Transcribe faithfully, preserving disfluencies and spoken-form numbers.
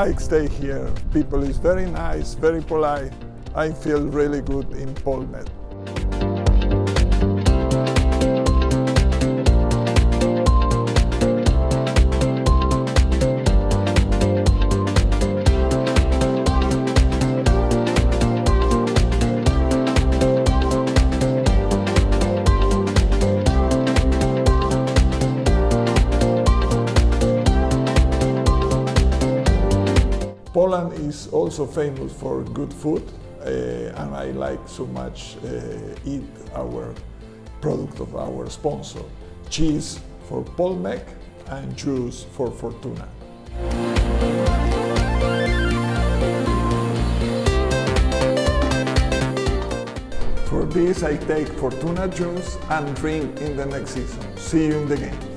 like stay here. People is very nice, very polite. I feel really good in Polmed. Poland is also famous for good food, uh, and I like so much uh, eat our product of our sponsor. Cheese for Polmek and juice for Fortuna. For this I take Fortuna juice and drink in the next season. See you in the game.